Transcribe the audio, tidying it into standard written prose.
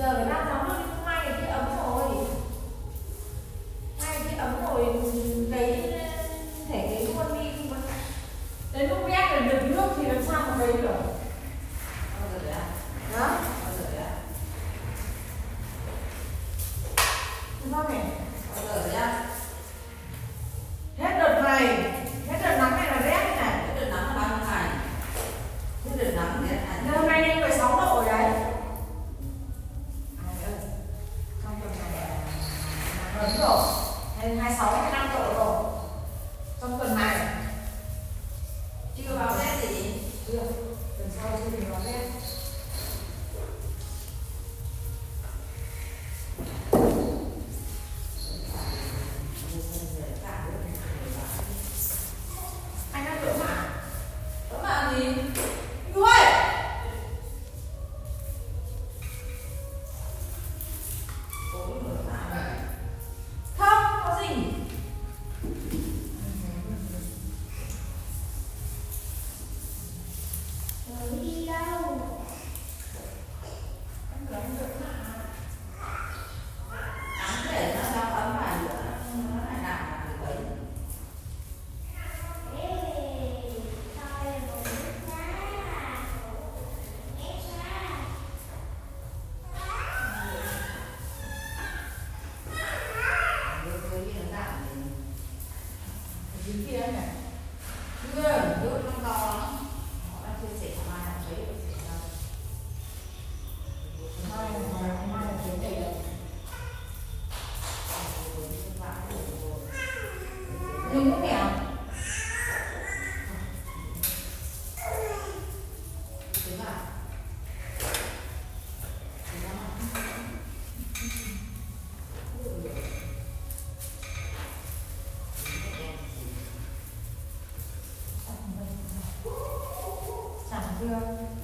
Giờ phải làm nóng lên, hai cái kia ấm rồi. Hai cái kia ấm rồi, lấy thể cái luôn đi. Đến lúc ghét rồi đựng nước thì làm sao mà lấy được. Bao giờ đấy ạ? Đó. Bao giờ đấy ạ? Sao này? Bao giờ đấy ạ? Hết đợt này, hết đợt nắng này là rét này. Hết đợt nắng là bao nhiêu ngày? Hết đợt nắng rét này. Hôm nay lên 16 độ rồi đấy. Ai ơi, trong tuần này là lớn rồi, lên 26, 25 độ rồi. Trong tuần này Chưa vào rét gì? chưa, tuần sau chưa thì nó rét. Anh ăn lỗ mà. Các bạn gì? Anh ơi! Tối mở ra. Không, có gì. Rồi đi đâu? Anh nói anh lỗ mà. Ấm để nó trong ấm vài bữa nó lại nặng là được đấy. Dưới kia này. Nước nó to lắm. Họ đã chia sẻ mai họ thấy được chia sẻ đâu. Mai là chuyến này rồi. Dùng cái mèo. Đúng à? Chẳng chưa.